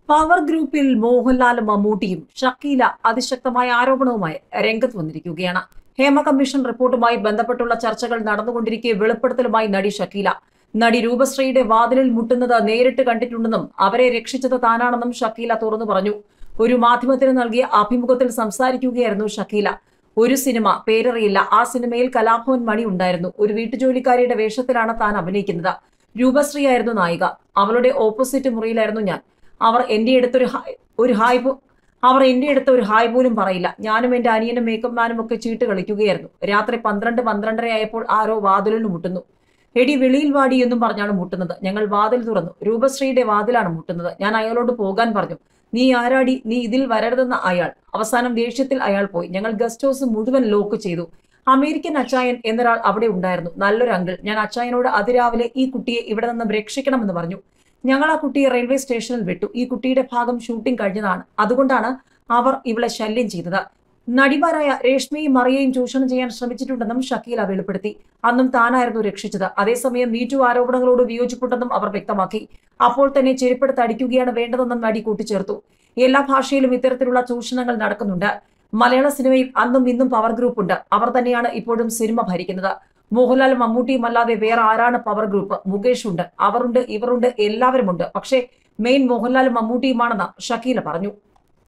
Power ഗ്രൂപ്പിൽ മോഹൻലാലും മമ്മൂട്ടിയും ഷക്കീല അതിശക്തമായ ആരോപണവുമായി രംഗത്ത് വന്നിരിക്കുകയാണ്. ഹേമ കമ്മീഷൻ റിപ്പോർട്ടുമായി ബന്ധപ്പെട്ടുള്ള ചർച്ചകൾ നടന്നുകൊണ്ടിരിക്കെ വെളിപ്പെടുത്തലുമായി നടി ഷക്കീല. നടി രൂപശ്രീയുടെ വാതിലിൽ മുട്ടുന്നത് നേരിട്ട് കണ്ടിട്ടുണ്ടെന്നും അവരെ രക്ഷിച്ചത് താനാണെന്നും ഷക്കീല തുറന്നു പറഞ്ഞു. ഒരു മാധ്യമത്തിന് നൽകിയ അഭിമുഖത്തിൽ സംസാരിക്കുകയായിരുന്നു ഷക്കീല. ഒരു സിനിമ പേരറിയില്ല, ആ സിനിമയിൽ കലാഭവൻ മണി ഉണ്ടായിരുന്നു. ഒരു വീട്ടുജോലിക്കാരിയുടെ വേഷത്തിലാണ് താൻ അഭിനയിക്കുന്നത്. രൂപശ്രീ ആയിരുന്നു നായിക. അവളുടെ ഓപ്പോസിറ്റ് മുറിയിലായിരുന്നു ഞാൻ. അവർ എന്റെ അടുത്ത് ഒരു ഹായ് പോലും പറയില്ല. ഞാനും എന്റെ അനിയനും മേക്കപ്പ് മാനും ഒക്കെ ചീട്ട് കളിക്കുകയായിരുന്നു. രാത്രി 12-12:30 ആയപ്പോൾ ആരോ വാതിലിൽ മുട്ടുന്നു. എടി വെളിയിൽ വാടി എന്നും പറഞ്ഞാണ് മുട്ടുന്നത്. ഞങ്ങൾ വാതിൽ തുറന്നു. രൂപശ്രീയുടെ വാതിലാണ് മുട്ടുന്നത്. ഞാൻ അയാളോട് പോകാൻ പറഞ്ഞു. നീ ആരാടി, നീ ഇതിൽ വരരുതെന്ന അയാൾ. അവസാനം ദേഷ്യത്തിൽ അയാൾ പോയി. ഞങ്ങൾ ഗസ്റ്റ് ഹൗസ് മുഴുവൻ ലോക്ക് ചെയ്തു. അമേരിക്കൻ അച്ചായൻ എന്നൊരാൾ അവിടെ ഉണ്ടായിരുന്നു. നല്ലൊരു അങ്കിൾ. ഞാൻ അച്ചായനോട് അതിരാവിലെ ഈ കുട്ടിയെ ഇവിടെ നിന്ന് രക്ഷിക്കണമെന്ന് പറഞ്ഞു. ഞങ്ങൾ ആ കുട്ടിയെ റെയിൽവേ സ്റ്റേഷനിൽ വിട്ടു. ഈ കുട്ടിയുടെ ഭാഗം ഷൂട്ടിംഗ് കഴിഞ്ഞതാണ്. അതുകൊണ്ടാണ് അവർ ഇവളെ ശല്യം ചെയ്തത്. നടിമാരായ രേഷ്മയും മറിയയും ചൂഷണം ചെയ്യാൻ ശ്രമിച്ചിട്ടുണ്ടെന്നും ഷക്കീല വെളിപ്പെടുത്തി. അന്നും താനായിരുന്നു രക്ഷിച്ചത്. അതേസമയം മീറ്റു ആരോപണങ്ങളോട് വിയോജിപ്പുണ്ടെന്നും അവർ വ്യക്തമാക്കി. അപ്പോൾ തന്നെ ചെരുപ്പെടുത്ത് അടിക്കുകയാണ് വേണ്ടതെന്നും നടി കൂട്ടിച്ചേർത്തു. എല്ലാ ഭാഷയിലും ഇത്തരത്തിലുള്ള ചൂഷണങ്ങൾ നടക്കുന്നുണ്ട്. മലയാള സിനിമയിൽ അന്നും ഇന്നും പവർ ഗ്രൂപ്പ് ഉണ്ട്. അവർ തന്നെയാണ് ഇപ്പോഴും സിനിമ ഭരിക്കുന്നത്. മോഹൻലാലും മമ്മൂട്ടിയും അല്ലാതെ വേറെ ആരാണ് പവർ ഗ്രൂപ്പ്? മുകേഷ് ഉണ്ട്, അവരുണ്ട്, ഇവരുണ്ട്, എല്ലാവരുമുണ്ട്. പക്ഷേ മെയിൻ മോഹൻലാലും മമ്മൂട്ടിയുമാണെന്ന് ഷക്കീല പറഞ്ഞു.